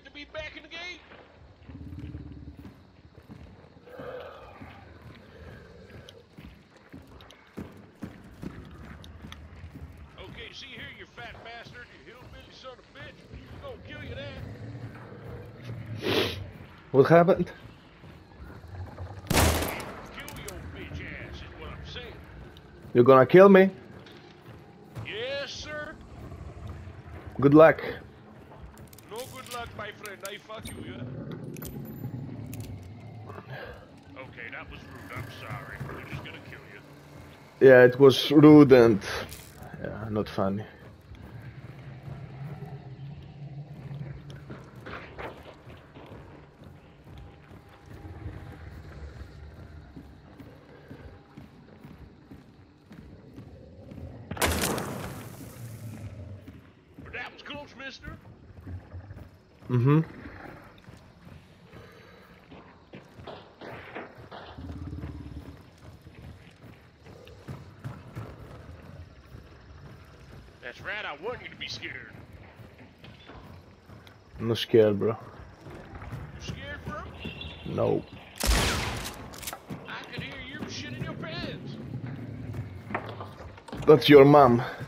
to be back in the game. Okay, see here, you fat bastard, you hillbilly son of a bitch. I'm gonna kill you that. What happened? Kill your bitch ass is what I'm saying. You're gonna kill me? Yes, sir. Good luck. No good luck, my friend. I fuck you, yeah? Okay, that was rude. I'm sorry. We're just gonna kill you. Yeah, it was rude and yeah, not funny. But that was close, mister. Mm-hmm. That's right, I want you to be scared. I'm not scared, bro. You scared, bro? No. I could hear you shitting your pants. That's your mom.